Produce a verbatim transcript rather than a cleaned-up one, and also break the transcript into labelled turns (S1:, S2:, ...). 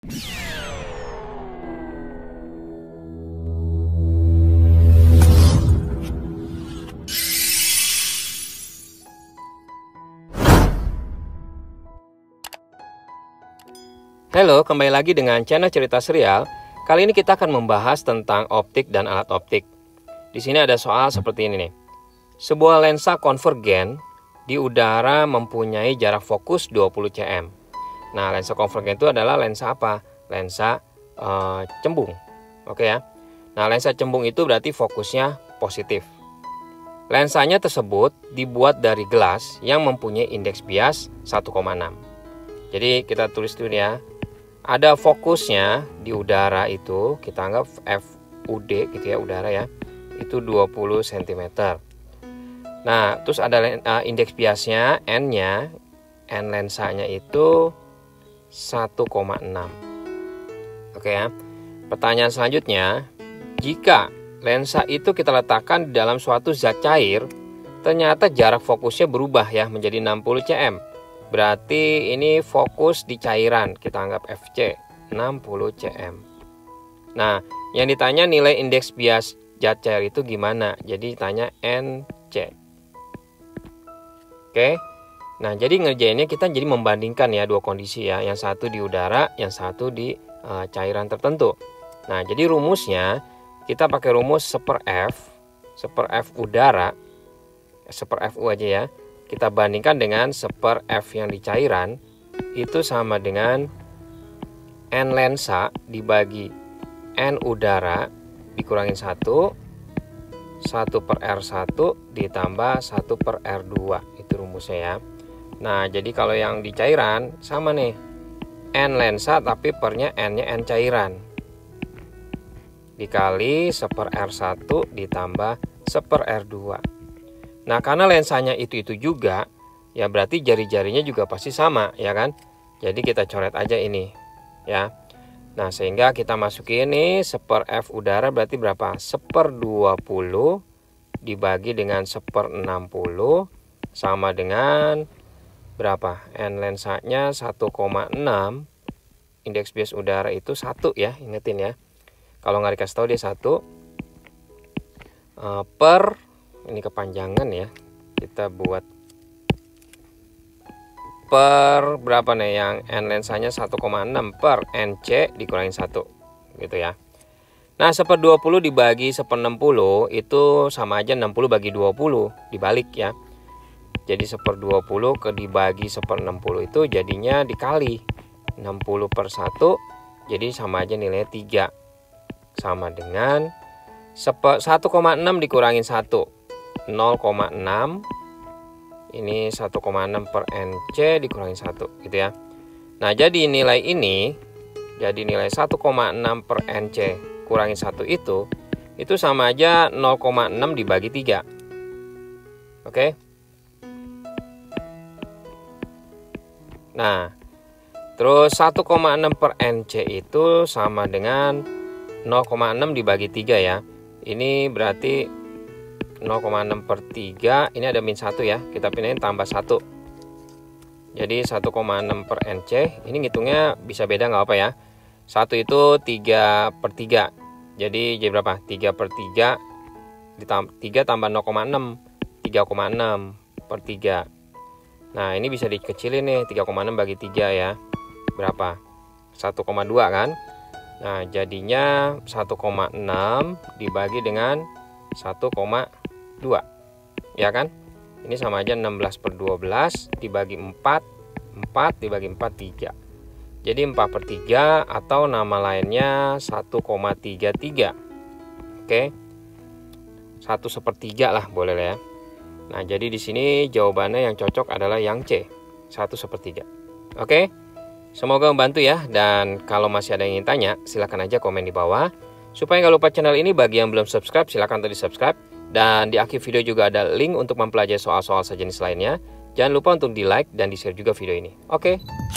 S1: Halo, kembali lagi dengan channel Cerita Serial. Kali ini kita akan membahas tentang optik dan alat optik. Di sini ada soal seperti ini nih. Sebuah lensa konvergen di udara mempunyai jarak fokus dua puluh cm. Nah, lensa konvergen itu adalah lensa apa? Lensa uh, cembung. Oke ya. Nah, lensa cembung itu berarti fokusnya positif. Lensanya tersebut dibuat dari gelas yang mempunyai indeks bias satu koma enam. Jadi kita tulis dulu ya. Ada fokusnya di udara itu, kita anggap F U D gitu ya, udara ya, itu dua puluh sentimeter. Nah, terus ada uh, indeks biasnya, N-nya, N lensanya itu satu koma enam. Oke ya. Pertanyaan selanjutnya, jika lensa itu kita letakkan di dalam suatu zat cair, ternyata jarak fokusnya berubah ya menjadi enam puluh cm. Berarti ini fokus di cairan, kita anggap F C enam puluh cm. Nah, yang ditanya nilai indeks bias zat cair itu gimana? Jadi ditanya N C. Oke. Nah, jadi ngerjainnya kita jadi membandingkan ya dua kondisi ya, yang satu di udara, yang satu di uh, cairan tertentu. Nah, jadi rumusnya kita pakai rumus seper F, seper F udara, seper F U aja ya. Kita bandingkan dengan seper F yang di cairan, itu sama dengan N lensa dibagi N udara dikurangin satu, satu per R satu ditambah satu per R dua. Itu rumusnya ya. Nah, jadi kalau yang di cairan sama nih, N lensa tapi pernya N-nya N cairan. Dikali seper R satu ditambah seper R dua. Nah, karena lensanya itu-itu juga, ya berarti jari-jarinya juga pasti sama, ya kan? Jadi kita coret aja ini, ya. Nah, sehingga kita masukin ini seper F udara berarti berapa? Seper dua puluh dibagi dengan seper enam puluh sama dengan berapa? N lensanya satu koma enam, indeks bias udara itu satu ya, ingetin ya. Kalau nggak dikasih tahu dia satu, uh, per ini kepanjangan ya, kita buat per berapa nih, yang N lensanya satu koma enam per N C dikurangin satu gitu ya. Nah, seper dua puluh dibagi seper enam puluh itu sama aja enam puluh bagi dua puluh, dibalik ya. Jadi seper dua puluh ke dibagi seper enam puluh itu jadinya dikali enam puluh per satu, jadi sama aja nilainya tiga. Sama dengan satu koma enam dikurangin satu, nol koma enam. Ini satu koma enam per N C dikurangin satu gitu ya. Nah, jadi nilai ini, jadi nilai satu koma enam per N C kurangin satu itu itu sama aja nol koma enam dibagi tiga. Oke. Nah, terus satu koma enam per N C itu sama dengan nol koma enam dibagi tiga ya. Ini berarti nol koma enam per tiga, ini ada min satu ya, kita pindahin tambah satu. Jadi satu koma enam per N C, ini ngitungnya bisa beda nggak apa ya. satu itu tiga per tiga, jadi jadi berapa? tiga per tiga, tiga tambah nol koma enam, tiga koma enam per tiga. Nah, ini bisa dikecilin nih, tiga koma enam bagi tiga ya, berapa? satu koma dua kan. Nah, jadinya satu koma enam dibagi dengan satu koma dua, ya kan? Ini sama aja enam belas per dua belas dibagi empat, empat dibagi empat, tiga. Jadi empat per tiga atau nama lainnya satu koma tiga tiga. Oke. satu sepertiga lah boleh lah ya. Nah, jadi di sini jawabannya yang cocok adalah yang C, satu sepertiga. Oke. Semoga membantu ya, dan kalau masih ada yang ingin tanya, silahkan aja komen di bawah. Supaya nggak lupa channel ini, bagi yang belum subscribe, silahkan tadi subscribe. Dan di akhir video juga ada link untuk mempelajari soal-soal sejenis lainnya. Jangan lupa untuk di like dan di share juga video ini. Oke.